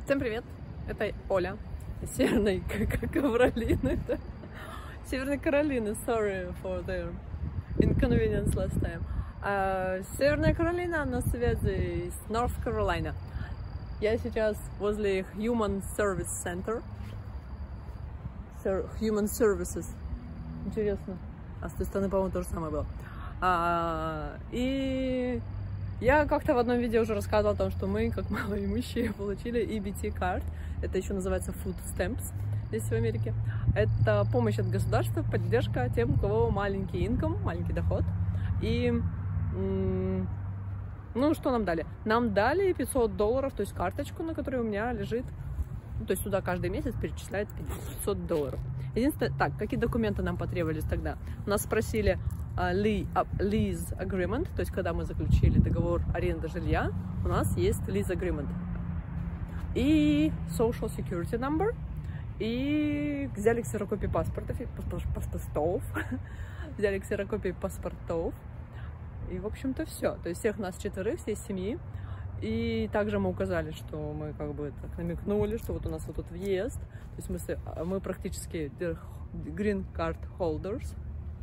Всем привет! Это Оля из Северной Каролины. Северной Каролины, sorry for the inconvenience last time. Северная Каролина на связи с North Carolina. Я сейчас возле Human Service Center. Human Services. Интересно. А с той стороны, по-моему, то же самое было. И я как-то в одном видео уже рассказывала о том, что мы, как малоимущие, получили EBT-карт. Это еще называется Food Stamps здесь в Америке. Это помощь от государства, поддержка тем, у кого маленький income, маленький доход. И, ну, что нам дали? Нам дали $500, то есть карточку, на которой у меня лежит, то есть туда каждый месяц перечисляется $500. Единственное, так, какие документы нам потребовались тогда? Нас спросили lease agreement, то есть когда мы заключили договор аренды жилья, у нас есть lease agreement. И social security number, и взяли ксерокопии паспортов, взяли ксерокопии паспортов, и, в общем-то, все. То есть всех нас 4, всей семьи. И также мы указали, что мы как бы так намекнули, что вот у нас вот тут въезд. То есть мы практически green card holders.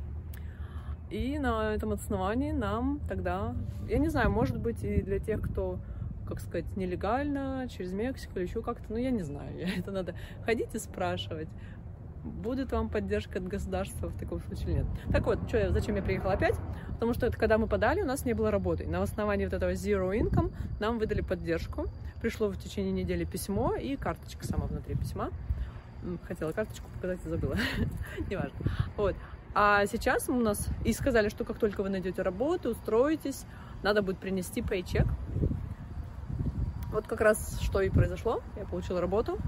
И на этом основании нам тогда, я не знаю, может быть и для тех, кто, как сказать, нелегально, через Мексику или еще как-то, ну я не знаю, это надо ходить и спрашивать, будет вам поддержка от государства в таком случае или нет. Так вот, зачем я приехала опять? Потому что это, когда мы подали, у нас не было работы. На основании вот этого zero income нам выдали поддержку. Пришло в течение недели письмо и карточка сама внутри письма. Хотела карточку показать и забыла. Неважно. Вот. А сейчас у нас и сказали, что как только вы найдете работу, устроитесь, надо будет принести paycheck. Вот как раз что и произошло. Я получила работу.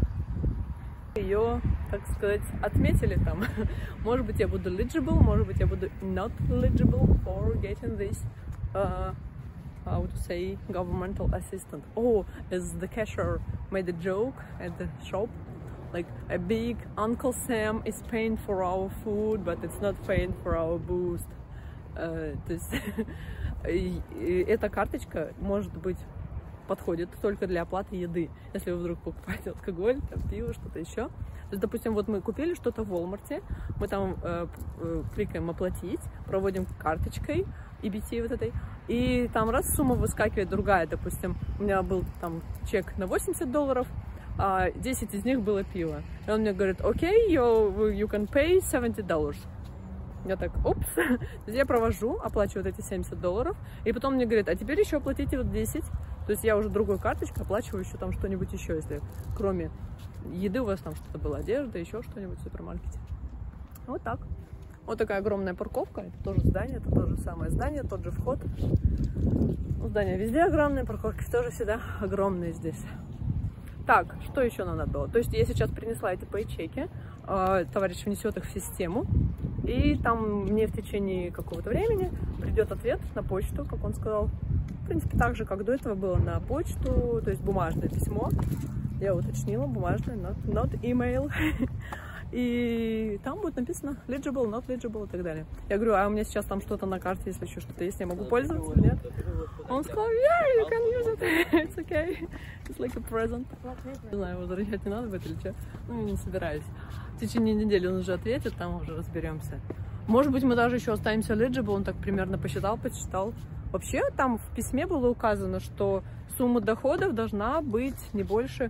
Ее, так сказать, отметили там. Может быть, я буду eligible, может быть, я буду not eligible for getting this, how to say, governmental assistance. Oh, as the cashier made a joke at the shop, like a big Uncle Sam is paying for our food, but it's not paying for our boost. То есть эта карточка, может быть, подходит только для оплаты еды. Если вы вдруг покупаете алкоголь, там, пиво, что-то еще. То есть, допустим, вот мы купили что-то в Walmart, мы там кликаем «Оплатить», проводим карточкой EBT вот этой, и там раз сумма выскакивает другая. Допустим, у меня был там чек на $80, а 10 из них было пиво. И он мне говорит: «Окей, you can pay $70». Я так, опс, я провожу, оплачиваю вот эти $70, и потом мне говорит: а теперь еще оплатите вот 10. То есть я уже другой карточкой оплачиваю еще там что-нибудь еще, если кроме еды у вас там что-то было, одежда, еще что-нибудь в супермаркете. Вот так. Вот такая огромная парковка, это тоже здание, это то же самое здание, тот же вход. Ну, здания везде огромные, парковки тоже всегда огромные здесь. Так, что еще нам надо было? То есть я сейчас принесла эти пейчеки, товарищ внесет их в систему, и там мне в течение какого-то времени придет ответ на почту, как он сказал. В принципе, так же, как до этого было на почту, то есть бумажное письмо. Я уточнила, бумажное, not email. И там будет написано legible, not legible и так далее. Я говорю: а у меня сейчас там что-то на карте, если еще что-то есть, я могу пользоваться, нет? Он сказал: yeah, you can use it, it's okay, it's like a present. Не знаю, возвращать не надо будет или что, ну, не собираюсь. В течение недели он уже ответит, там уже разберемся. Может быть, мы даже еще останемся legible, он так примерно посчитал, почитал. Вообще, там в письме было указано, что сумма доходов должна быть не больше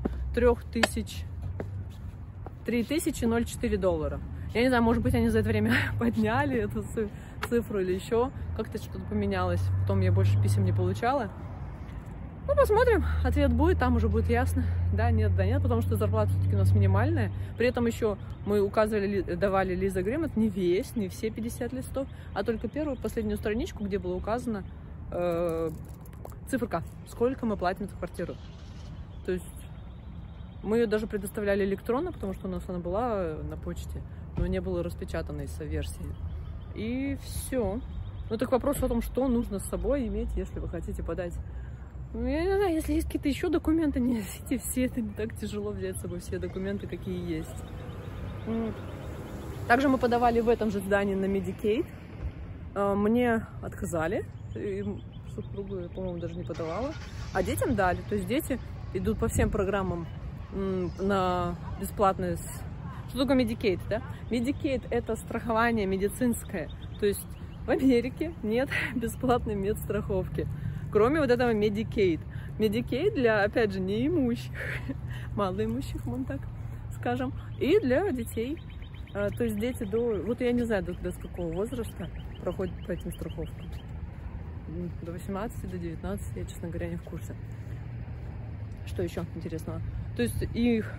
$3004. Я не знаю, может быть, они за это время подняли эту цифру или еще как-то что-то поменялось. Потом я больше писем не получала. Ну, посмотрим. Ответ будет, там уже будет ясно. Да, нет, потому что зарплата все-таки у нас минимальная. При этом еще мы указывали, давали lease agreement не весь, не все 50 листов, а только первую, последнюю страничку, где было указано циферка, сколько мы платим за квартиру. То есть мы ее даже предоставляли электронно, потому что у нас она была на почте, но не было распечатанной версии. И все. Ну так вопрос о том, что нужно с собой иметь, если вы хотите подать. Ну, я не знаю, если есть какие-то еще документы, несите все, это не так тяжело взять с собой все документы, какие есть. Также мы подавали в этом же здании на Medicaid. Мне отказали. И супругу я, по-моему, даже не подавала. А детям дали. То есть дети идут по всем программам на бесплатное. Что такое Medicaid, да? Medicaid — это страхование медицинское. То есть в Америке нет бесплатной медстраховки, кроме вот этого Medicaid. Medicaid для, опять же, неимущих, малоимущих, мы так скажем, и для детей. То есть дети до, вот я не знаю, до какого возраста проходят по этим страховкам. До 18, до 19, я, честно говоря, не в курсе. Что еще интересного? То есть их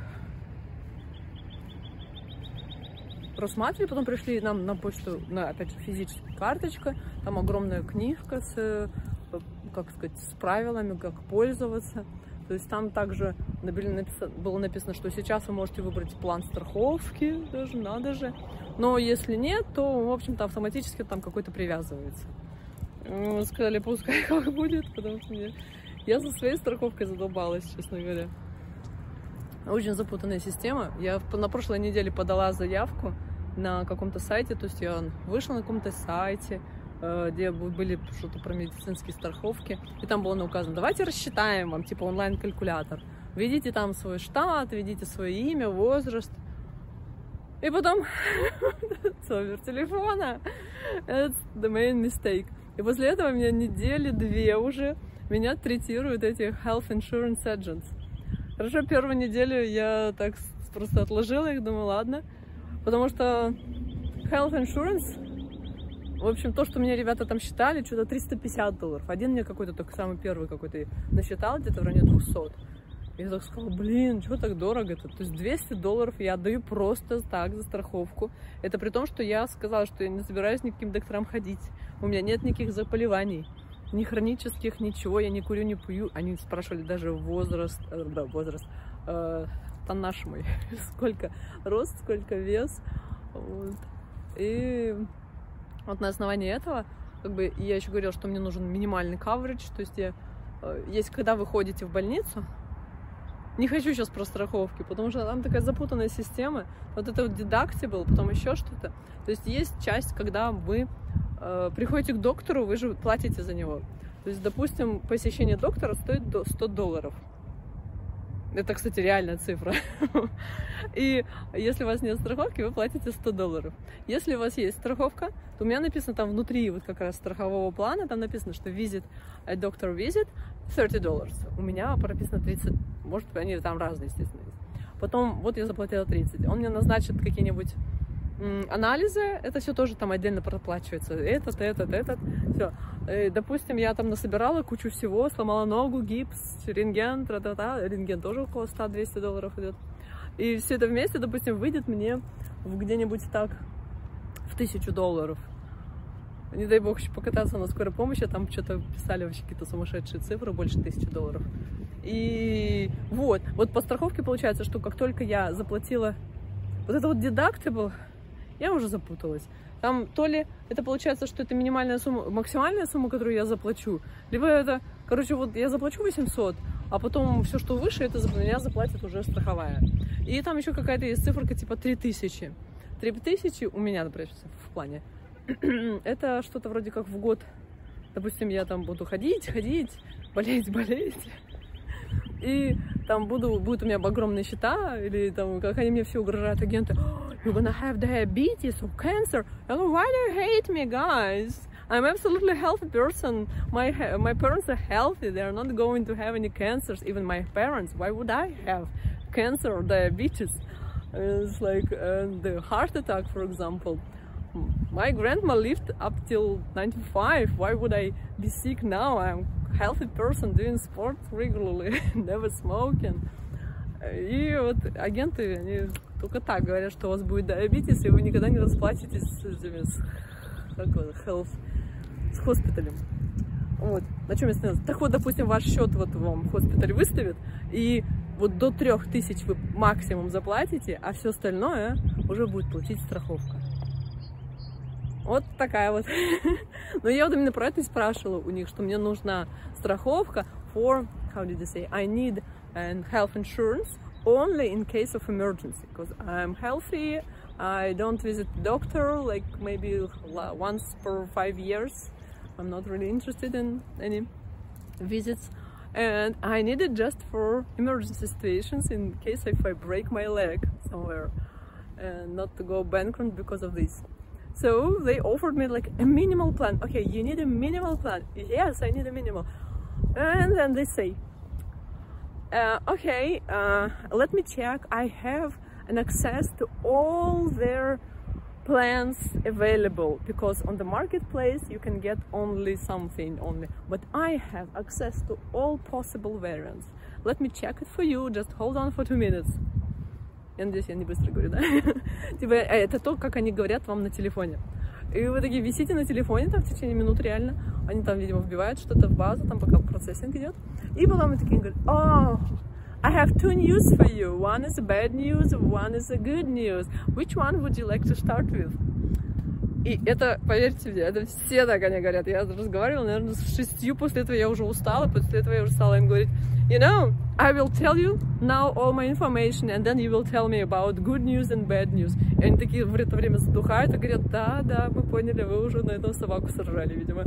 просматривали, потом пришли нам на почту, опять же, физическая карточка, там огромная книжка с, как сказать, с правилами, как пользоваться. То есть там также было написано, что сейчас вы можете выбрать план страховки, даже надо же. Но если нет, то, в общем-то, автоматически там какой-то привязывается. Мы сказали, пускай как будет, потому что я со своей страховкой задолбалась, честно говоря. Очень запутанная система. Я на прошлой неделе подала заявку на каком-то сайте, то есть я вышла на каком-то сайте, где были что-то про медицинские страховки, и там было указано: давайте рассчитаем вам, типа, онлайн-калькулятор. Введите там свой штат, введите свое имя, возраст. И потом номер телефона. It's the main mistake. И после этого меня недели две уже меня третируют эти health insurance agents. Хорошо, первую неделю я так просто отложила их, думаю, ладно. Потому что health insurance, в общем, то, что мне ребята там считали, что-то $350. Один мне какой-то, только самый первый какой-то насчитал, где-то в районе 200. Я так сказала, блин, что так дорого-то? То есть $200 я отдаю просто так за страховку. Это при том, что я сказала, что я не собираюсь ни к каким докторам ходить. У меня нет никаких заболеваний, ни хронических, ничего, я не курю, не пью. Они спрашивали даже возраст, тоннаж мой, сколько рост, сколько вес. Вот. И вот на основании этого, как бы, я еще говорила, что мне нужен минимальный coverage, то есть когда вы ходите в больницу, не хочу сейчас про страховки, потому что там такая запутанная система, вот это вот deductible, потом еще что-то. То есть часть, когда вы приходите к доктору, вы же платите за него. То есть, допустим, посещение доктора стоит $100. Это, кстати, реальная цифра. И если у вас нет страховки, вы платите $100. Если у вас есть страховка, то у меня написано там внутри вот как раз страхового плана, там написано, что a doctor visit $30. У меня прописано 30, может быть, они там разные, естественно. Потом вот я заплатила 30. Он мне назначит какие-нибудь анализы, это все тоже там отдельно проплачивается. Этот. Все. Допустим, я там насобирала кучу всего, сломала ногу, гипс, рентген, рентген тоже около $100-200 идет. И все это вместе, допустим, выйдет мне где-нибудь так в $1000. Не дай бог еще покататься на скорой помощи, там что-то писали вообще какие-то сумасшедшие цифры, больше $1000. И вот по страховке получается, что как только я заплатила вот это вот deductible, я уже запуталась. Там то ли это получается, что это минимальная сумма, максимальная сумма, которую я заплачу, либо это, короче, вот я заплачу 800, а потом все, что выше, это за меня заплатит уже страховая. И там еще какая-то есть циферка типа 3000. 3000 у меня, например, в плане. Это что-то вроде как в год. Допустим, я там буду ходить, болеть. И там будет у меня огромные счета, или там, как они мне все угрожают, агенты: you're gonna have diabetes or cancer. I go, why do you hate me, guys? I'm absolutely healthy person. My parents are healthy. They are not going to have any cancers. Even my parents. Why would I have cancer or diabetes? It's like the heart attack, for example. My grandma lived up till 95. Why would I be sick now? I'm a healthy person doing sport regularly, never smoking. И вот агенты, они только так говорят, что у вас будет диабетес, и вы никогда не расплачетесь с хоспиталем. Вот. На чем я остановилась? Так вот, допустим, ваш счет вот вам хоспиталь выставит, и вот до 3000 вы максимум заплатите, а все остальное уже будет платить страховка. Вот такая вот. Но я вот именно про это и спрашивала у них, что мне нужна страховка for, how did you say, I need health insurance only in case of emergency, because I'm healthy, I don't visit the doctor like maybe once per 5 years. I'm not really interested in any visits. and I need it just for emergency situations in case if I break my leg somewhere, and not to go bankrupt because of this. So they offered me like a minimal plan. Okay, you need a minimal plan. Yes, I need a minimal. And then they say, okay, let me check. I have an access to all their plans available, because on the marketplace you can get only something only, but I have access to all possible variants. Let me check it for you, just hold on for 2 minutes. Я надеюсь, я не быстро говорю, да? Типа, это то, как они говорят вам на телефоне. И вы такие висите на телефоне там в течение минут реально. Они там, видимо, вбивают что-то в базу, там пока процессинг идет. И потом они такие говорят, oh, I have 2 news for you. One is bad news, one is a good news. Which one would you like to start with? И это, поверьте мне, это все так они говорят. Я разговаривала, наверное, с 6, после этого я уже устала, после этого я уже стала им говорить, you know, I will tell you now all my information, and then you will tell me about good news and bad news. И они такие в это время задухают и говорят, да, мы поняли, вы уже на этом собаку сожрали, видимо.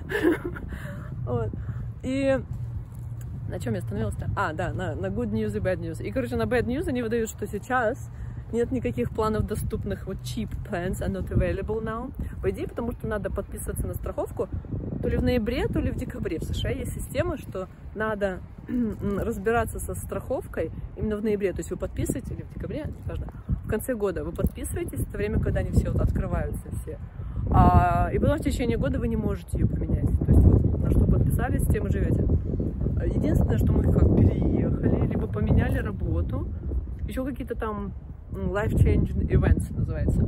Вот. И на чем я остановилась-то? Да, на good news и bad news. И, короче, на bad news они выдают, что сейчас нет никаких планов доступных, вот cheap plans are not available now. По идее, потому что надо подписываться на страховку то ли в ноябре, то ли в декабре. В США есть система, что надо разбираться со страховкой именно в ноябре. То есть вы подписываете, или в декабре, неважно, в конце года вы подписываетесь, это время, когда они все вот открываются все. И потом в течение года вы не можете ее поменять. То есть вы на что подписались, тем и живете. Единственное, что мы как переехали, либо поменяли работу, еще какие-то там life-changing events называется.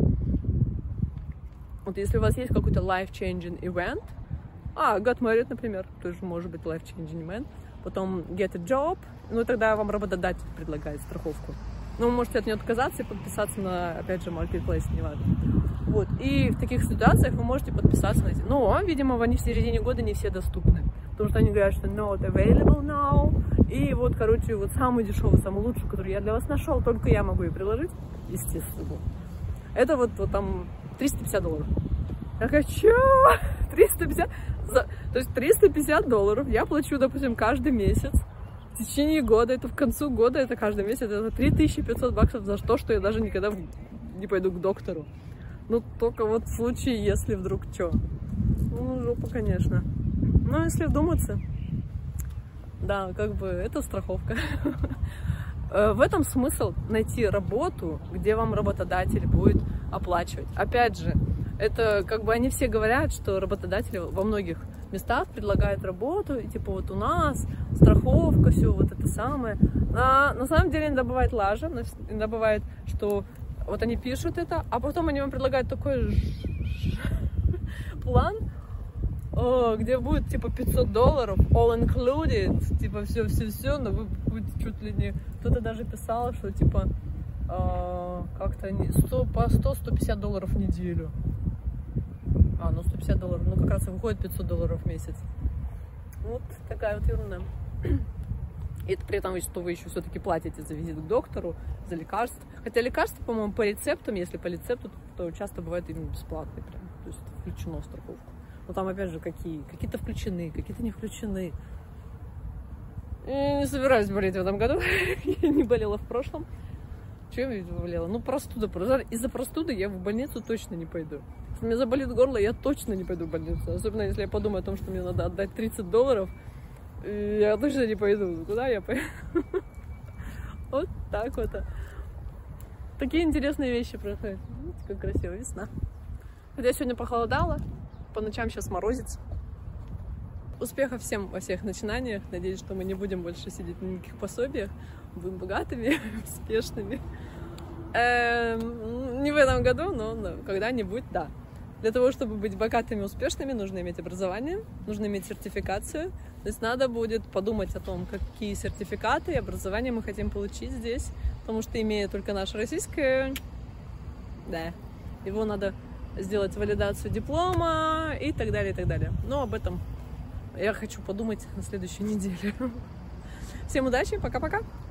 Вот если у вас есть какой-то life-changing event, got married, например, тоже может быть life-changing event, потом get a job, ну тогда вам работодатель предлагает страховку. Но вы можете от нее отказаться и подписаться на, опять же, marketplace, неважно. Вот, и в таких ситуациях вы можете подписаться на эти. Но, видимо, они в середине года не все доступны. Потому что они говорят, что not available now. И вот, короче, вот самую дешевую, самую лучшую, которую я для вас нашел, только я могу ее приложить, естественно. Это вот там $350. Я такая, чё? 350? То есть $350 я плачу, допустим, каждый месяц. В течение года, это в концу года, это каждый месяц, это $3500 за то, что я даже никогда не пойду к доктору. Ну, только вот в случае, если вдруг чё. Ну, жопа, конечно. Но если вдуматься, да, как бы это страховка. В этом смысл найти работу, где вам работодатель будет оплачивать. Опять же, это как бы они все говорят, что работодатели во многих местах предлагают работу, и типа вот у нас страховка, все вот это самое. На самом деле иногда бывает лажа, иногда бывает, что вот они пишут это, а потом они вам предлагают такой план, где будет типа $500, all included, типа все, но вы будете чуть ли не... Кто-то даже писал, что типа как-то по $100-150 в неделю. Ну $150, ну как раз и выходит $500 в месяц. Вот такая вот ерунда. И это при этом, что вы еще все-таки платите за визит к доктору, за лекарства. Хотя лекарства, по-моему, по рецептам, если по рецепту, то часто бывает именно бесплатные прям. То есть включено в страховку. Но там опять же какие-то включены, какие-то не включены. Я не собираюсь болеть в этом году. Я не болела в прошлом. Чем я болела? Ну, простуда. Из-за простуды я в больницу точно не пойду. Если у меня заболит горло, я точно не пойду в больницу. Особенно, если я подумаю о том, что мне надо отдать $30, я точно не пойду. Куда я пойду? Вот так вот. Такие интересные вещи происходят. Видите, как красиво. Весна. Хотя сегодня похолодало. По ночам сейчас морозится. Успехов всем во всех начинаниях. Надеюсь, что мы не будем больше сидеть на никаких пособиях. Будем богатыми, успешными. Не в этом году, но когда-нибудь, да. Для того, чтобы быть богатыми и успешными, нужно иметь образование, нужно иметь сертификацию. То есть надо будет подумать о том, какие сертификаты и образование мы хотим получить здесь. Потому что, имея только наше российское, да, его надо сделать валидацию диплома и так далее, и так далее. Но об этом я хочу подумать на следующей неделе. Всем удачи, пока-пока!